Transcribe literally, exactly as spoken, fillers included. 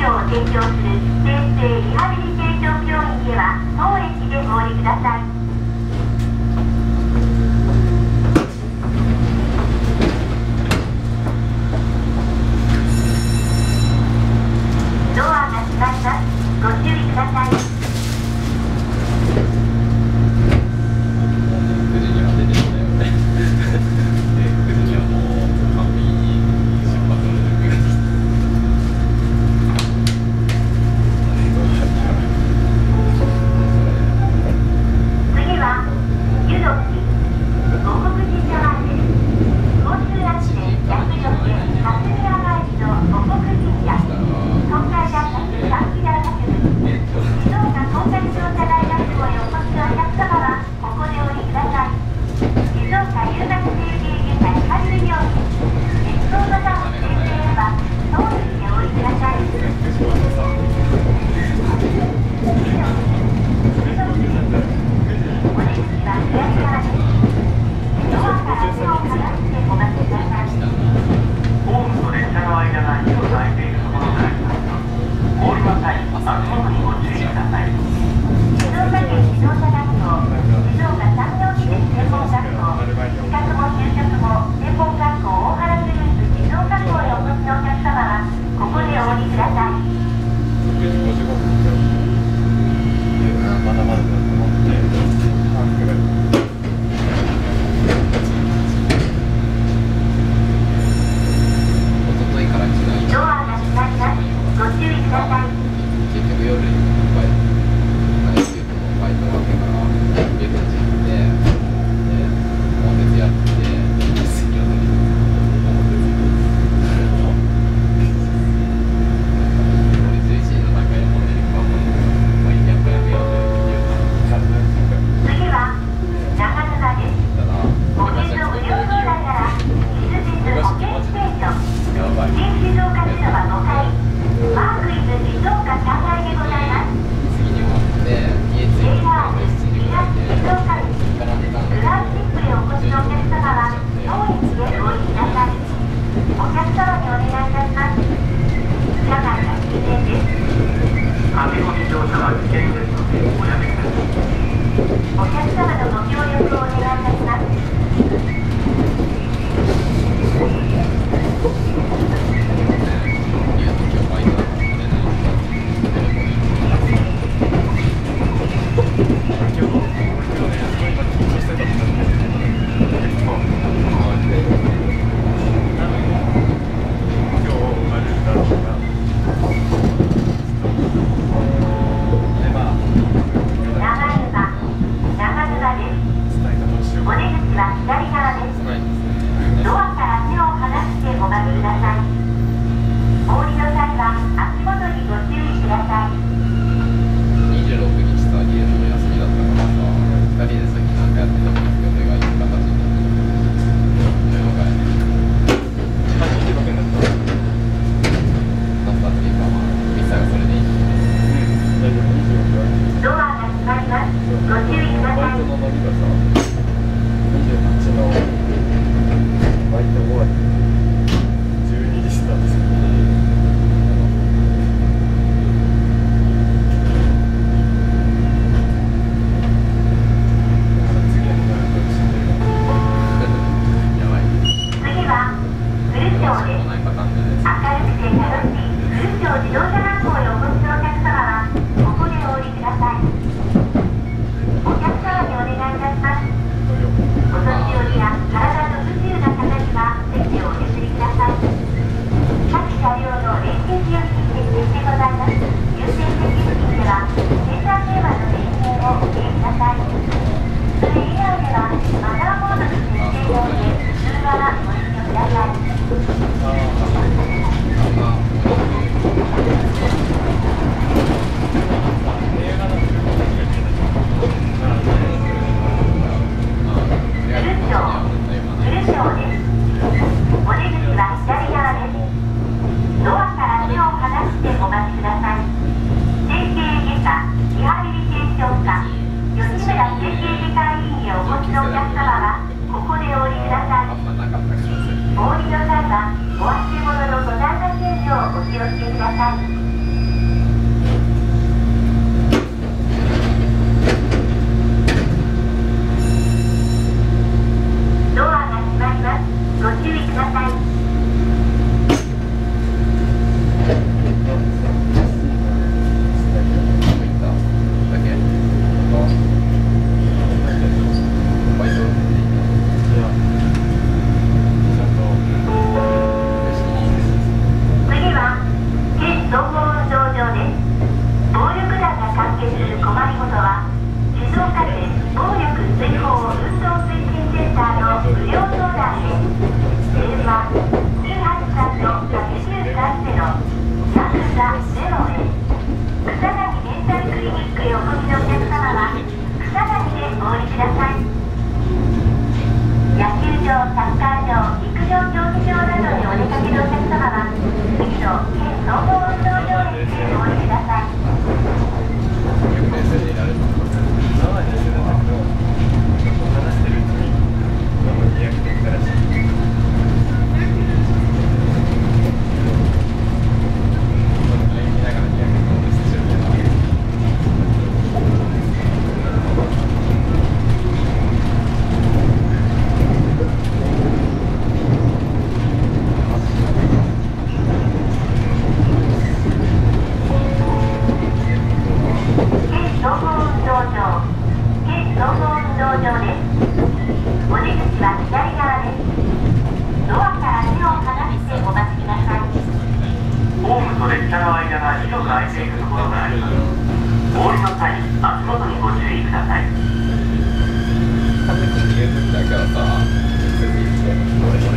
療を提供する先生リハビリテーション病院では当駅でお降りください。ドアが閉まります。ご注意ください。 くじには出てきたよね。くじにはもう完璧に出発の準備ができた。 次は湯戸市護国神社前です。交通安全厄除け霞ヶ参りの護国神社、東海大学短期大学部静岡工作調査大学校へお越しのお客様はここでお降りください。静岡留学生芸外科リハビリ病院、鉄道の座を先生へは当駅でお降りください。お出口は左側です。ドアから手を離してお待ちください。 ホームと列車の間が広く空いているところがありますが、降りの際、足元にご注意ください。静岡県自動車学校、静岡産業技術専門学校、資格も就職も専門学校大原グループ静岡校へお越しのお客様はここでお降りください。 くじごじゅうごふんでまだまだだと思って半くらい。おとといから来たドアが閉まります。ご注意ください。 結局夜にバイトナイトのバイトがあってから夜の時間でもう徹やって水曜日に俺じゅういちじの段階でもう寝るかもうやっぱやめようっていう次は長沼です。 ただ保険の無料相談から水鉄保険ステーション、 やばい新静岡広場ごかい、マークイズ静岡さんがいでございます。 次に終わって家着いてレイヤーズしちじぐらいで静岡駅から寝たんグランシップへお越しのお客様は当駅でお降りください。お客様にお願いいたします。車内が危険です。 駆け込み乗車は危険ですのでおやめください。 お客様のご協力をお願いいたします。 言うと今日バイトだから寝ないんだってテレフォンに今日今日ね、すごい緊張してたんだけど、結構回ってなのに今日あるだろうがでまあ長沼、長沼です。 伝え方をしようお出口は左側です。 ないんですね。 ドアから手を離してお待ちください。お降りの際は足元にご注意ください。 にじゅうろくにちさ、ゲームの休みだったからさ、ふたりで先なんかやってたもん予定がいい形になってるのがね、 あ、にじゅうろくになったなったっていうか、まあ、ミサがそれでいいんで、 うん、大丈夫、にじゅうろくはドアが閉まります。ご注意ください。 バイトのノリがさ、にじゅうはちのバイト終わりじゅうにじスタートする。 やばい。 次は古町です。 ないパターンじゃないですか。 明るくて楽しい古町自動車学校へお越しのお客様はここでお降りください。お客様にお願いいたします。お年寄りや体の不自由な方には席をお譲りください。各車両の連結料金設定でございます。優先席付近では携帯電話の電源をお切りください。それ以外ではマザーボードの設定によって通話はご利用ください。 映画のフルコースが見えない。 古町、古町です。お出口は左側です。ドアから手を離してお待ちください。整形外科、リハビリテーション科、吉村整形外科医院へお越しのお客様はここでお降りください。お降りの際はお忘れ物のございませんようお気をつけください。 合運動場駅でお降りください。 結構冷静になる。 今まで一緒だったけど、話してるうちにどんどんにやけてきたらしい。 見ながらにやけてもしてるけど。 だからさ、直接行って、俺これ